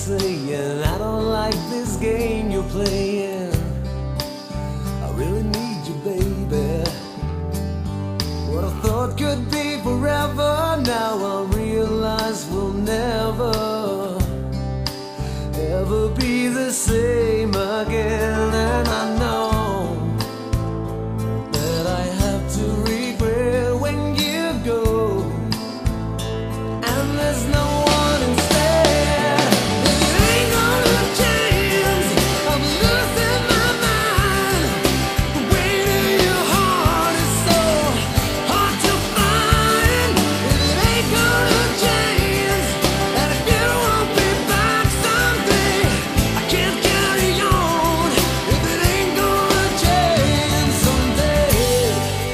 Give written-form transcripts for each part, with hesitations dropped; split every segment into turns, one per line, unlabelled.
saying, I don't like this game you're playing. I really need you, baby. What I thought could be forever, now I realize we'll never ever be the same again. And I know that I have to regret when you go, and there's no one instead. If it ain't gonna change, I'm losing my mind. The weight of your heart is so hard to find. If it ain't gonna change, and if you won't be back someday, I can't carry on. If it ain't gonna change someday.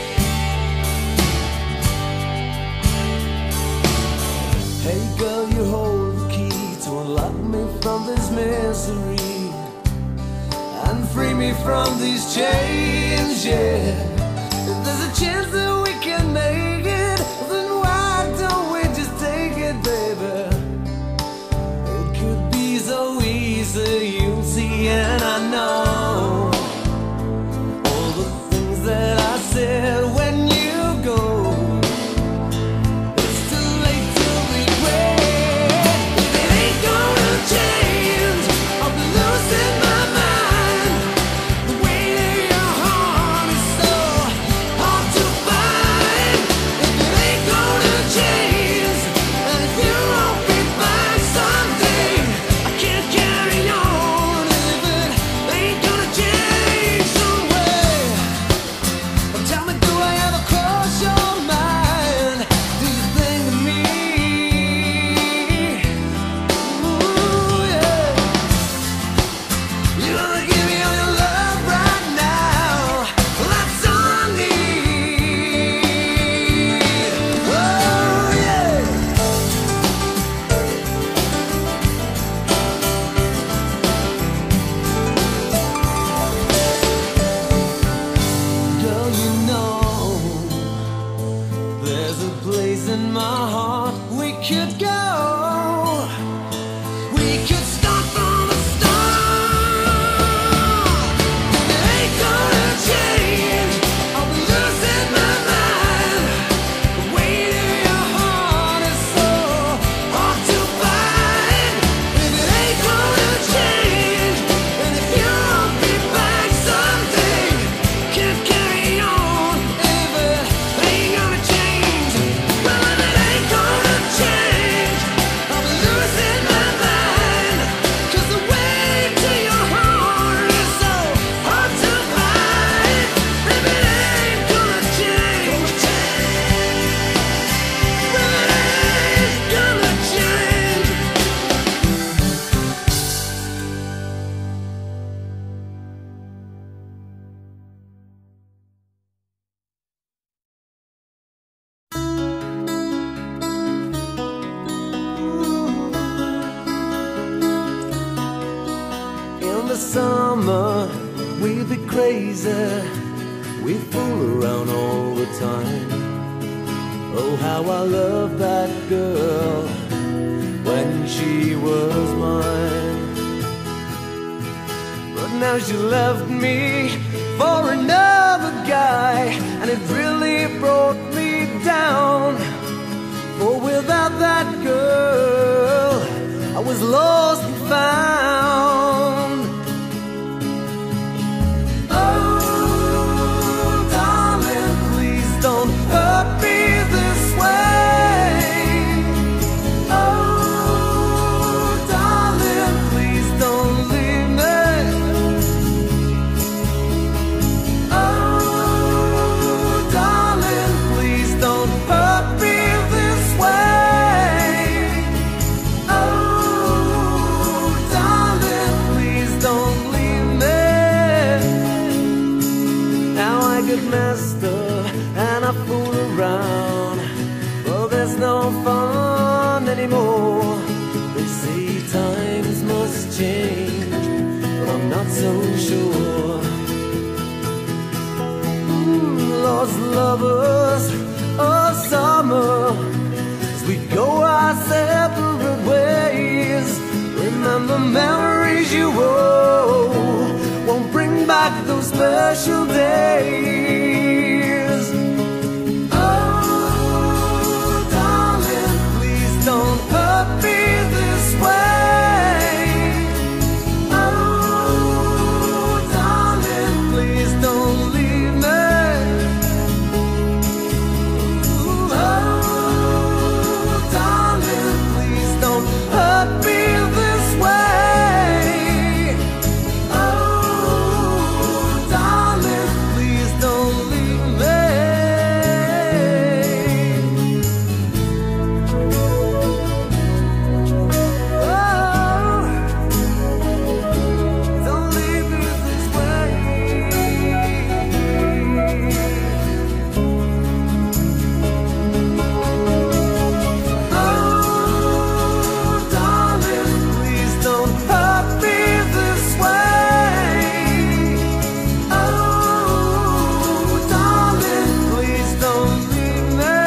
Hey girl, you hold the key to unlock me from this misery and free me from these chains, yeah. If there's a chance that we can make it, then why don't we just take it, baby? It could be so easy, you'll see. And I know all the things that I said when you go. It's too late to regret. If it ain't gonna change, I'll be losing my mind. The weight of your heart is so hard to find. If it ain't gonna change, and if you won't be back someday, I can't carry on. If it ain't gonna change some way. Well, tell me, do I ever cross your mind? Do you think of me? Ooh, yeah. You wanna give me all your love right now? Well, that's all I need. Oh, yeah. Girl, you know there's a place in my heart we could go. We could start from the start. If it ain't gonna change, I'll be losing my mind. The weight of your heart is so hard to find. If it ain't gonna change, and if you won't be back someday, can't carry on. If it ain't gonna change, well, if it ain't gonna change, I'll be losing my mind. 'Cause the weight to your heart is so hard to find. If it ain't gonna change, well, it ain't gonna change. In the summer, we'd be crazy. We fool around all the time. Oh, how I love that girl when she was mine. But now she left me for another guy, and it really brought me down. For without that girl, I was lost and found. Oh, darling, please don't hurt me this way. Oh, darling, please don't leave me. Oh, darling, please don't hurt me this way. Oh, darling, please don't leave me. Now I get messed up and I fool around. Well, there's no fun anymore. They say times must change, but I'm not so sure. Lost lovers of summer, as we go our separate ways. and the memories you owe won't bring back those special days. Oh, darling, please don't hurt me this way. Oh, darling, please don't leave me. Oh, darling, please don't hurt me this way. Oh, darling, please don't leave me. Oh, don't leave me this way. Oh, darling, please don't hurt me this way. Oh, darling, please don't leave me.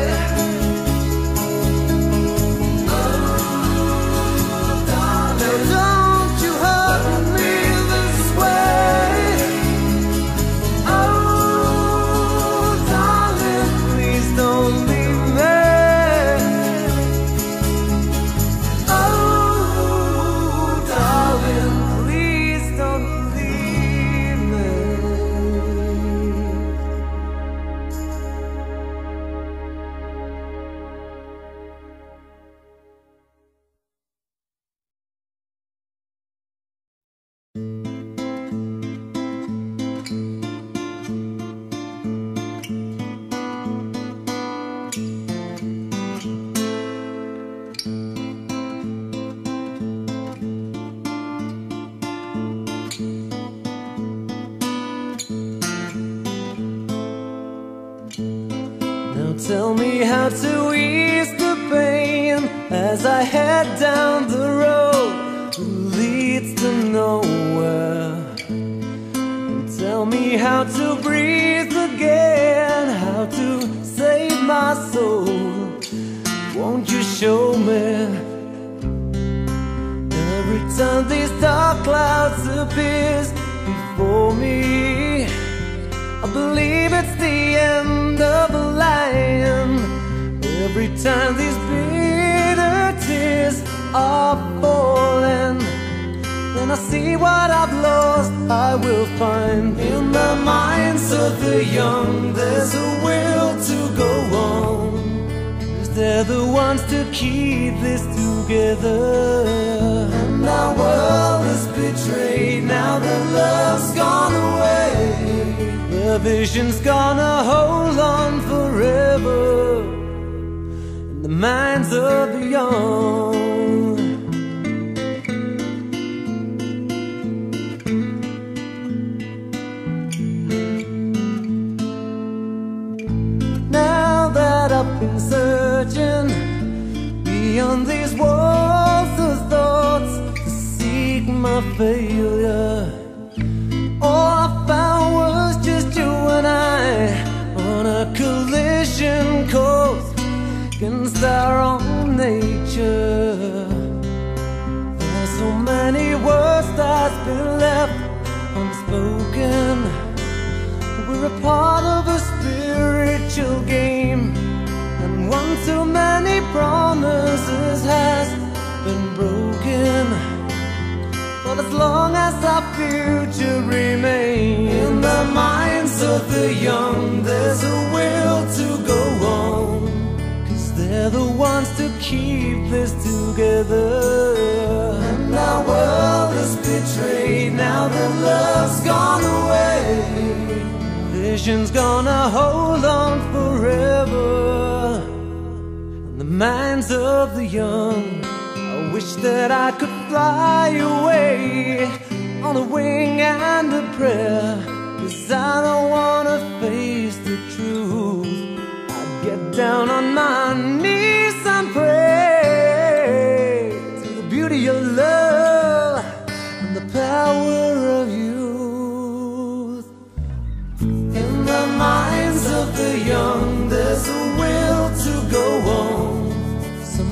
Oh, darling, don't you hurt me this way. Oh, darling, please don't leave me. Oh, darling, please don't leave me. Now tell me how to ease the pain as I head down the road that leads to nowhere. And tell me how to breathe again, how to save my soul. Won't you show me? Every time these dark clouds appear before me, I believe it's the end of a line. Every time these bitter tears are falling, then I see what I've lost I will find. In the minds of the young, there's a will to go on, 'cause they're the ones to keep this together. And our world is betrayed, now that love's gone away. The vision's gonna hold on forever in the minds of the young. Now that I've been searching beyond these walls of thoughts to seek my failure, all I found was just you and I on a collision course against our own nature. There's so many words that's been left unspoken. We're a part of a spiritual game, and one too many promises has been broken. But as long as our future remains in the minds of the young, there's a will to go on, 'cause they're the ones to keep this together. And our world is betrayed, now that love's gone away. Vision's gonna hold on forever in the minds of the young. I wish that I could fly away on a wing and a prayer, 'cause I don't wanna face the truth. I'd get down on my knees and pray to the beauty of love and the power of youth. In the minds of the young, there's a will to go on. Somebody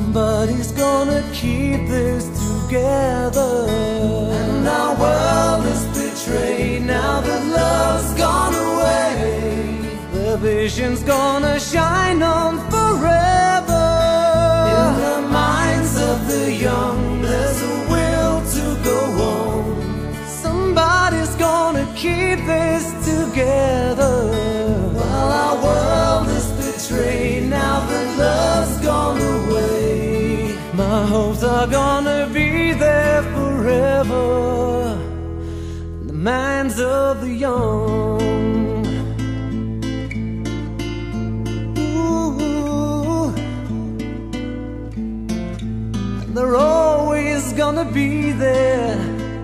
Somebody's gonna keep this together. And our world is betrayed now that love's gone away. The vision's gonna shine on forever. In the minds of the young, there's a will to go on. Somebody's gonna keep this together. While our world is betrayed now that love's gone away. My hopes are gonna be there forever in the minds of the young. Ooh, they're always gonna be there.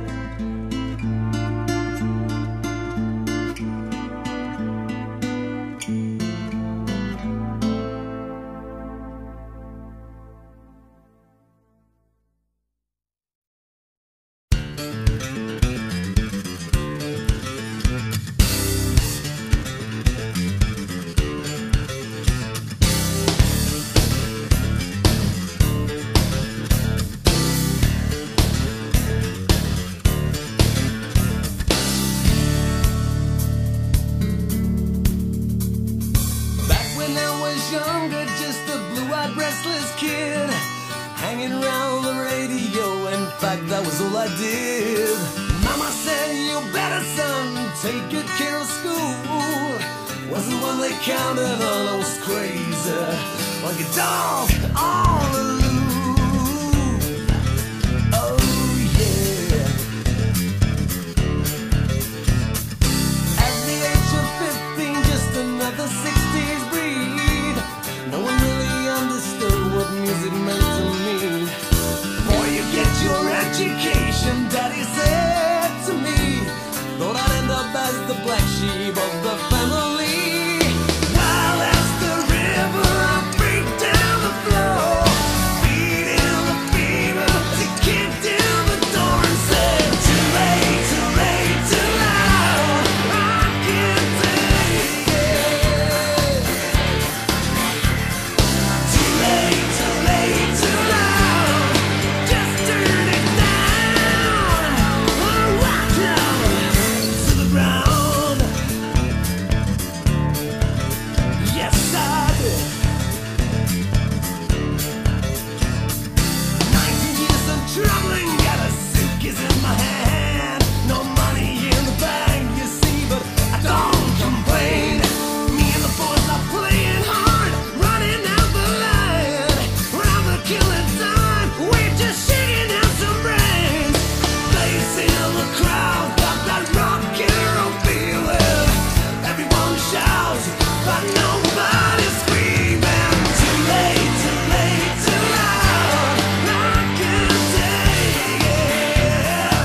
Younger, just a blue-eyed restless kid, hanging around the radio. In fact, that was all I did. Mama said, you better, son, take good care of school. Wasn't one they counted on, I was crazy, like a dog on a loop. Oh yeah. At the age of 15, just another 60s breed. No one really understood what music meant to me. Boy, you get your education, Daddy said to me. Thought I'd end up as the black sheep of the family. Wild as the river, I break down the floor, beating the fever to kick down the door and say, too late, too late, too loud, I can't take it. Too late, too late, too loud, just turn it down, or walk down to the ground. Yes, I did. 19 years of traveling, got a suitcase in my hand. No money in the bank, you see, but I don't complain. Me and the boys are playing hard, running out the line. Round the killing time, we're just shaking out some brains. Face in the crowd, got that rock and roll feeling. Everyone shouts, but nobody's screaming. Too late, too late, too loud, I can't take it.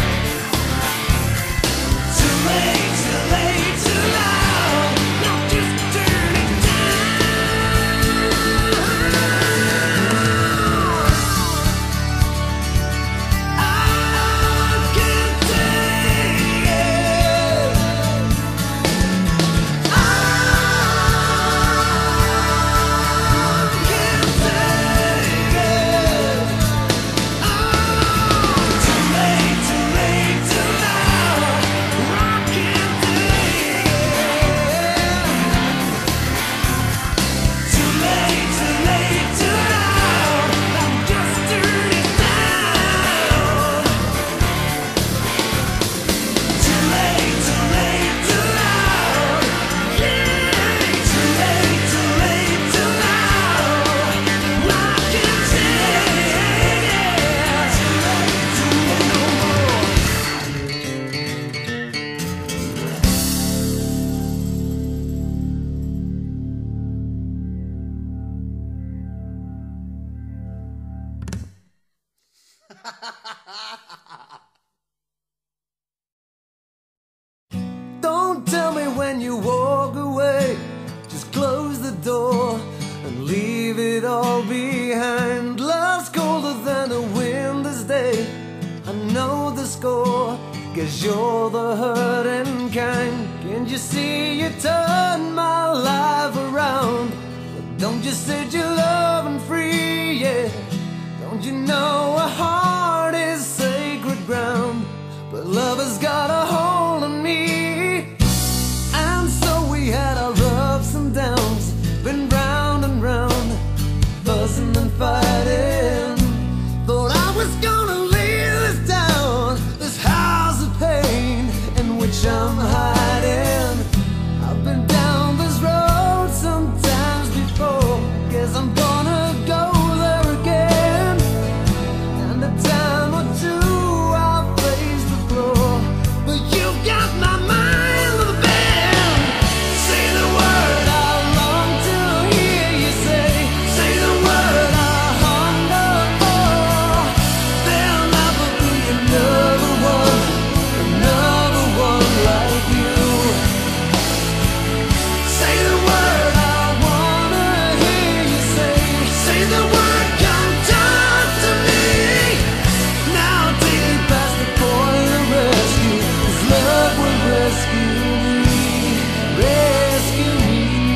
Too late, too late, too loud, now just turn it down. I can't take it. I can't take it. Too late, too late, too loud, I can't take it. Too late, too late, too loud, now just turn it down. Too late, too late, too loud, yeah. Too late, too late, too loud, I can't take it. Too late, too late, no more. Don't tell me when you walk away, just close the door and leave it all behind. Love's colder than a winter's day, I know the score, 'cause you're the hurting kind. Can't you see you turn my life around? Don't you set your love free, yeah. Don't you know a heart is sacred ground, but love has got a hold on me. And so we had our ups and downs, been round and round, buzzing and fighting. Thought I was gonna lay this down, this house of pain in which I'm hiding. I've been down this road sometimes before, guess I'm gonna go there again. And a time or two I'll face the floor, but you've got my mind with a bend. Say the word I long to hear you say. Say the word I hunger for. There'll never be another one like you. Say the word I wanna hear you say. Say the word, come talk to me. Now take me past the point of rescue, 'cause love will rescue me. Rescue me.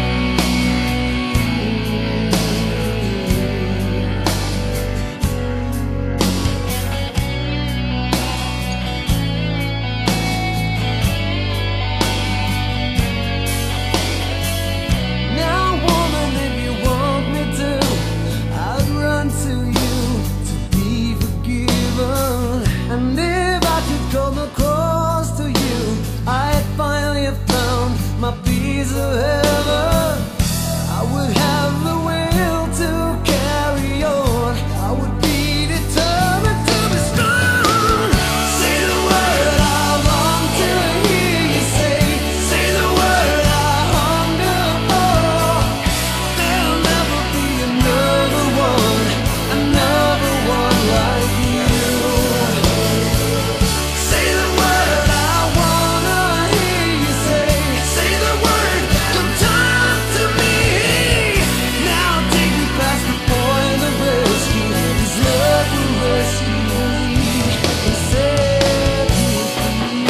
Now woman, if you want me to, I'd run to you to be forgiven. And if I could come across to you, I'd finally have found my piece of heaven. I would have the will to carry on, I would be determined to be strong. Say the word I long to hear you say. Say the word I hunger for. There'll never be another one like you. Say the word I wanna hear you say. Say the word, come talk to me. Now take me past the point of rescue, 'cause love will rescue me and set me free.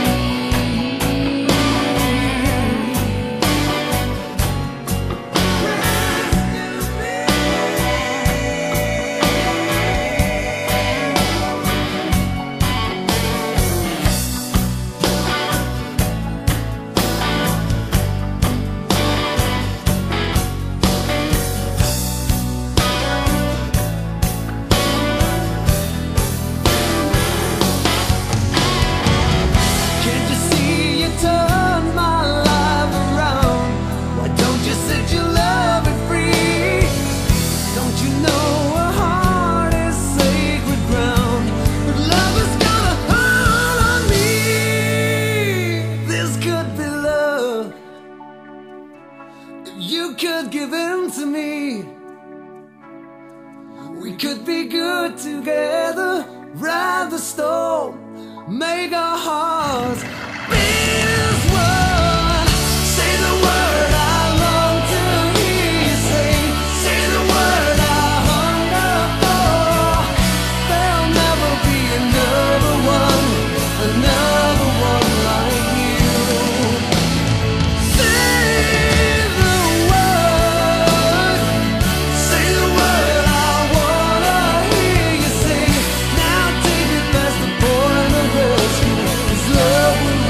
Can't you see you turn my life around? Why don't you set your love it free? Don't you know a heart is sacred ground, but love has got a hold on me. This could be love, if you could give in to me. We could be good together, ride the storm, make our hearts beat as one. Say the word I long to hear you say. Say the word I hunger for. There'll never be another one like you. Say the word. Say the word I wanna hear you say. Now take me past the point of rescue, 'cause love will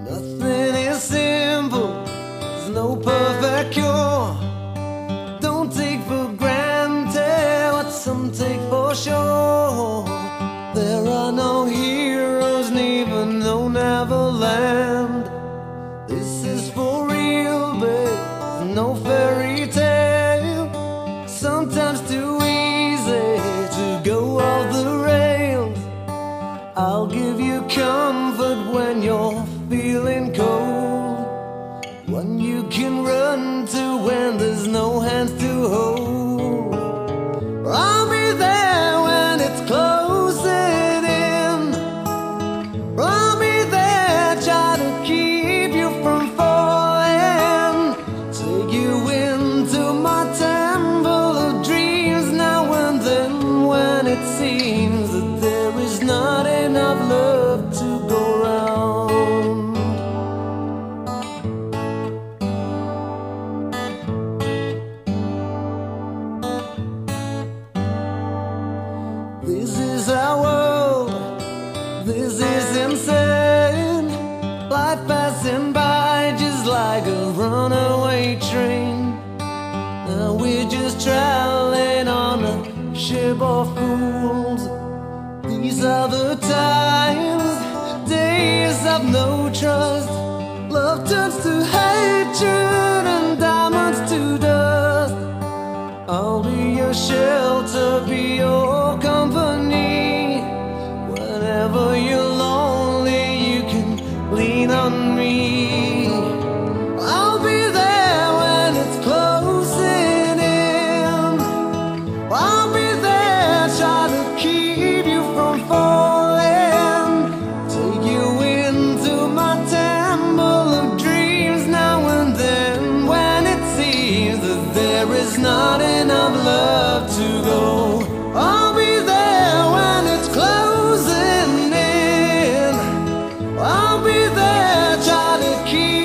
Nothing is simple, there's no perfect cure. Don't take for granted what some take for sure. There are no heroes, even no Neverland. This is for real, babe, no fairy tale. Sometimes too easy to go off the rails. I'll give you comfort when you're feeling cold, one you can run to when there's no hands to hold. I'll be there when it's closing in. I'll be there, try to keep you from falling. Take you into my temple of dreams now and then, when it seems that there is not enough love to go round. This is our world, this is insane. Life passing by just like a runaway train. Now we're just traveling on a ship of fools. These are the times, days of no trust. Love turns to hatred and diamonds to dust. I'll be your shelter, be your company. Whenever you're lonely, you can lean on me. I'll be there when it's closing in. I'll be there, try to keep you from falling. Take you into my temple of dreams now and then, when it seems that there is not enough love to go. I'll be there when it's closing in. I'll be there, try to keep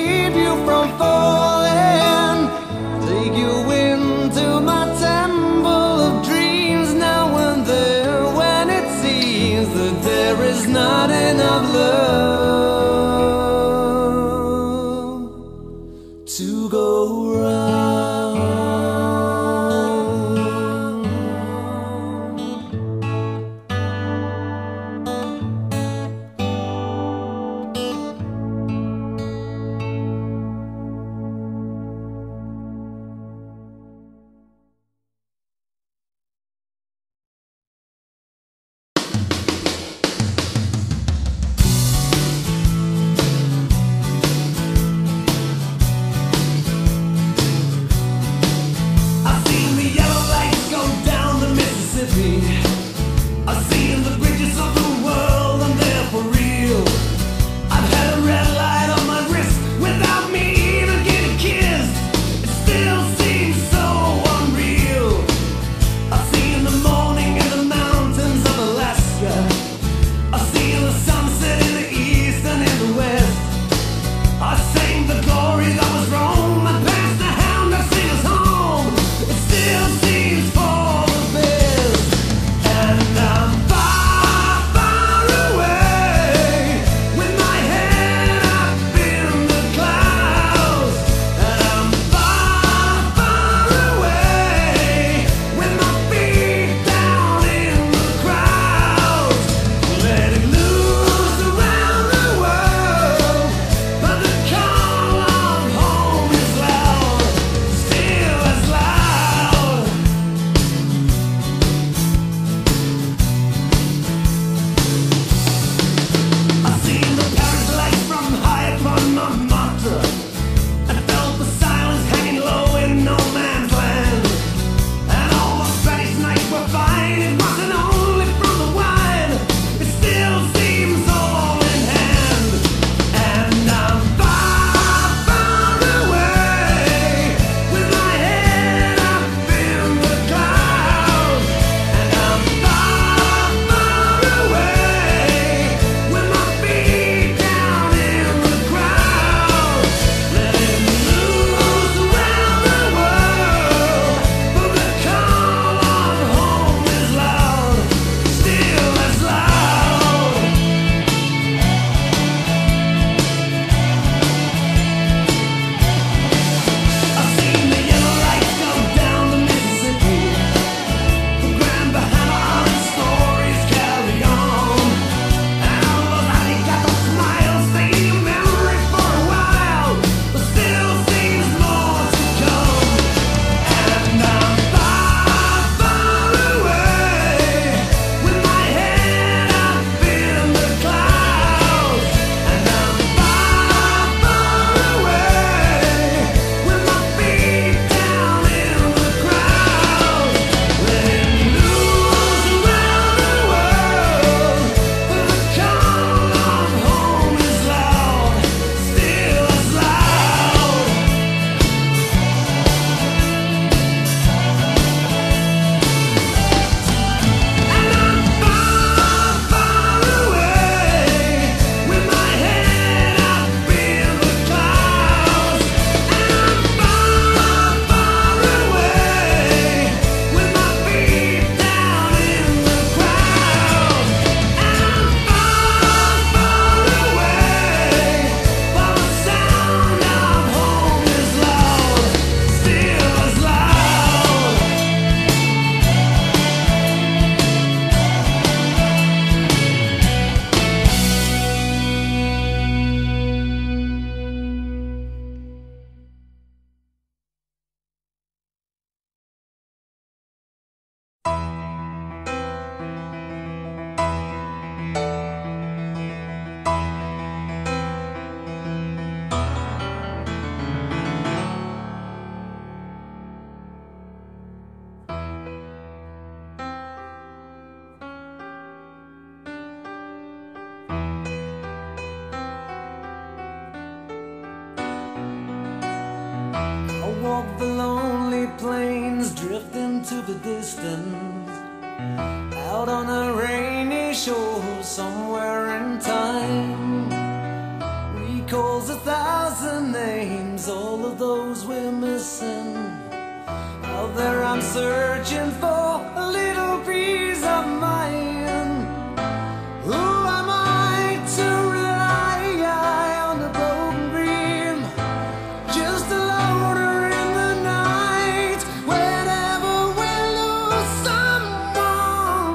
of the lonely plains drifting to the distance, out on a rainy shore somewhere in time, recalls 1,000 names, all of those we're missing. Out there I'm searching for a little peace of mind. Who am I to rely on the broken dream? Just a loner in the night. Whenever we lose someone,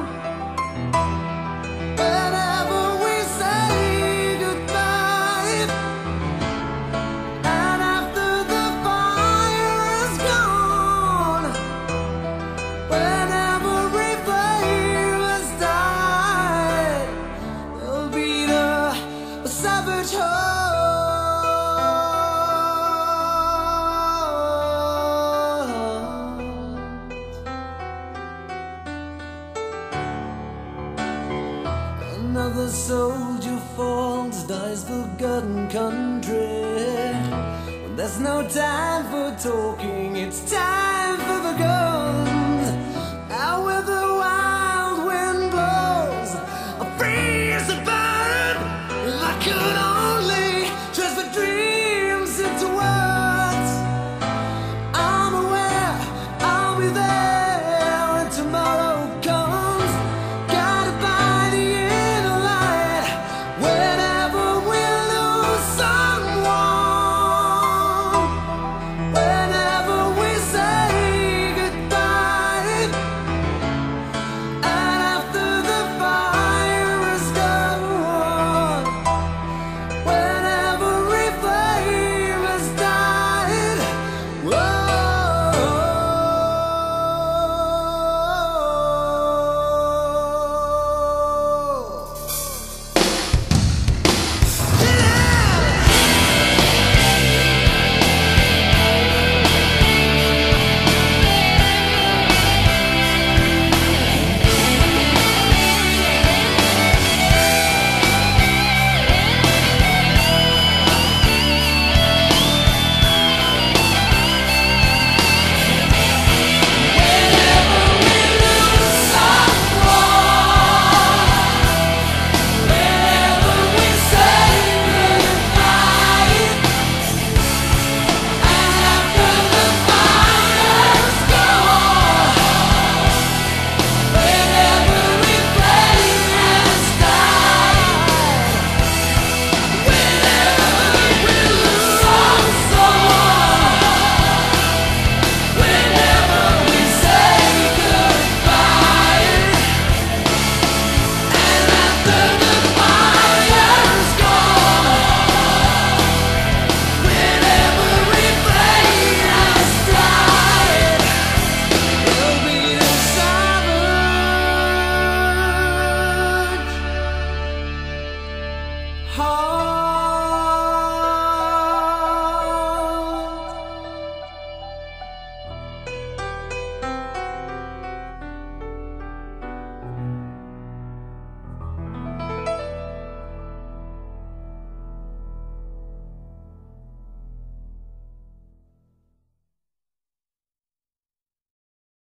whenever we say goodbye, and after the fire is gone, whenever we flame has died, there'll be a savage heart. Another soldier falls, dies forgotten country. When there's no time for talking, it's time for the gun.